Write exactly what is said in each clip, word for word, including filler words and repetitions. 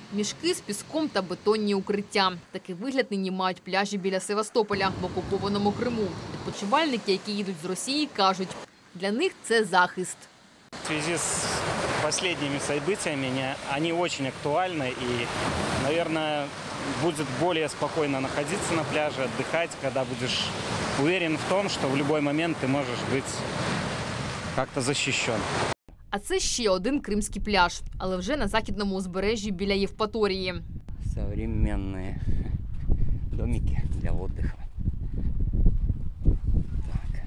Мішки з піском та бетонні укриття. Такий вигляд нині мають пляжі біля Севастополя в окупованому Криму. Відпочивальники, які їдуть з Росії, кажуть, для них це захист. В связи с последними событиями они очень актуальны и, наверное, будет более спокойно находиться на пляже, отдыхать, когда будешь уверен в том, что в любой момент ты можешь быть как-то защищен. А це ще один кримський пляж, але вже на західному узбережжі біля Євпаторії. Современні домики для відпочинку. Так.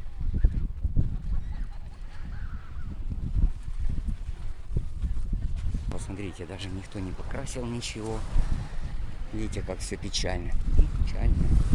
Посмотрите, даже никто не покрасил ничего. Видите, как все печально. Печально.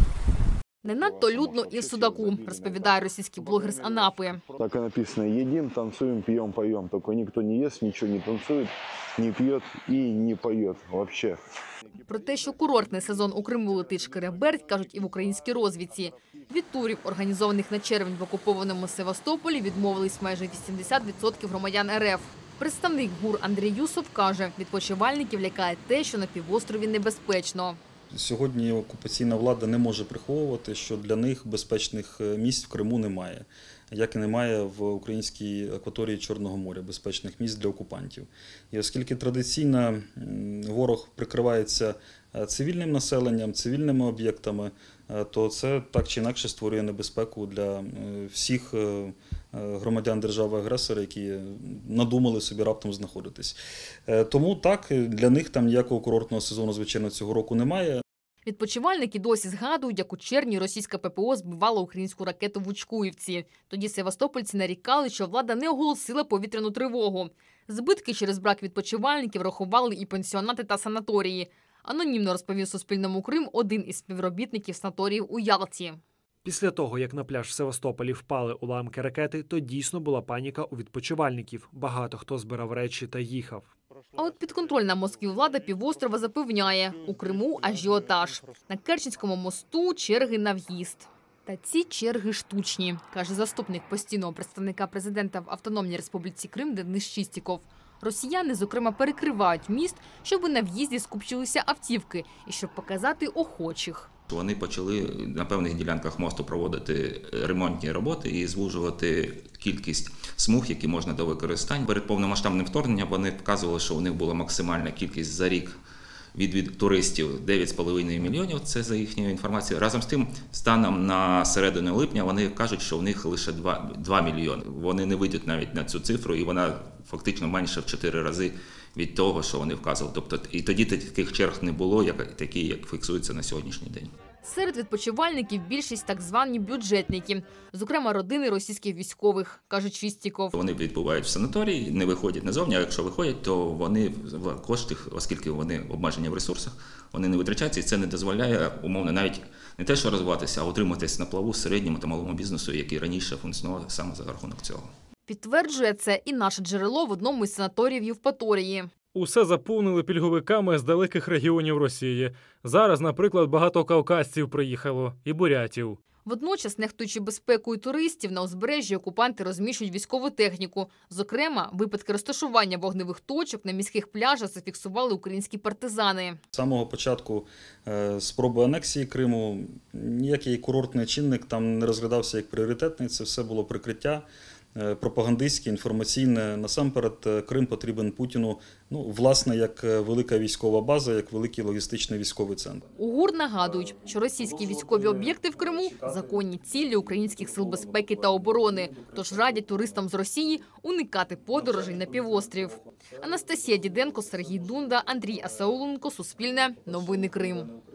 Не надто людно і в Судаку, розповідає російський блогер з Анапи. Так і написано: їдимо, танцюємо, п'ємо, поємо. Тільки ніхто не їсть, нічого не танцює, не п'є і не поє взагалі. Про те, що курортний сезон у Криму летить шкереберть, кажуть і в українській розвідці. Від турів, організованих на червень в окупованому Севастополі, відмовились майже вісімдесят відсотків громадян РФ. Представник ГУР Андрій Юсов каже, відпочивальників лякає те, що на півострові небезпечно. Сьогодні окупаційна влада не може приховувати, що для них безпечних місць в Криму немає, як і немає в українській акваторії Чорного моря безпечних місць для окупантів. І оскільки традиційно ворог прикривається цивільним населенням, цивільними об'єктами, то це так чи інакше створює небезпеку для всіх громадян держави-агресора, які надумали собі раптом знаходитись. Тому так, для них там ніякого курортного сезону, звичайно, цього року немає. Відпочивальники досі згадують, як у червні російська ППО збивала українську ракету в Учкуївці. Тоді севастопольці нарікали, що влада не оголосила повітряну тривогу. Збитки через брак відпочивальників рахували і пансіонати та санаторії. Анонімно розповів Суспільному Крим один із співробітників санаторіїв у Ялті. Після того, як на пляж в Севастополі впали уламки ракети, то дійсно була паніка у відпочивальників. Багато хто збирав речі та їхав. А от підконтрольна Москві влада півострова запевняє – у Криму ажіотаж. На Керченському мосту черги на в'їзд. Та ці черги штучні, каже заступник постійного представника президента в Автономній Республіці Крим Денис Чистіков. Росіяни, зокрема, перекривають міст, щоб на в'їзді скупчилися автівки і щоб показати охочих. Вони почали на певних ділянках мосту проводити ремонтні роботи і звужувати кількість смуг, які можна до використання. Перед повномасштабним вторгненням вони показували, що у них була максимальна кількість за рік від, від туристів дев'ять з половиною мільйонів, це за їхньою інформацією. Разом з тим, станом на середину липня вони кажуть, що у них лише два мільйони. Вони не вийдуть навіть на цю цифру, і вона фактично менше в чотири рази від того, що вони вказували. Тобто і тоді таких черг не було, як такі, як фіксуються на сьогоднішній день. Серед відпочивальників більшість так звані бюджетники, зокрема родини російських військових, каже Чистіков. Вони відбувають в санаторії, не виходять назовні, а якщо виходять, то вони в кошти, оскільки вони обмежені в ресурсах, вони не витрачаються, і це не дозволяє, умовно, навіть не те, що розвиватися, а утриматися на плаву середньому та малому бізнесу, який раніше функціонував саме за рахунок цього. Підтверджує це і наше джерело в одному із санаторіїв Євпаторії. Усе заповнили пільговиками з далеких регіонів Росії. Зараз, наприклад, багато кавказців приїхало і бурятів. Водночас, нехтуючи безпекою туристів, на узбережжі окупанти розміщують військову техніку. Зокрема, випадки розташування вогневих точок на міських пляжах зафіксували українські партизани. З самого початку е, спроби анексії Криму ніякий курортний чинник там не розглядався як пріоритетний. Це все було прикриття пропагандистське, інформаційне. Насамперед, Крим потрібен Путіну, ну, власне, як велика військова база, як великий логістичний військовий центр. У ГУР нагадують, що російські військові об'єкти в Криму – законні цілі українських сил безпеки та оборони. Тож радять туристам з Росії уникати подорожей на півострів. Анастасія Діденко, Сергій Дунда, Андрій Асауленко, Суспільне, Новини Крим.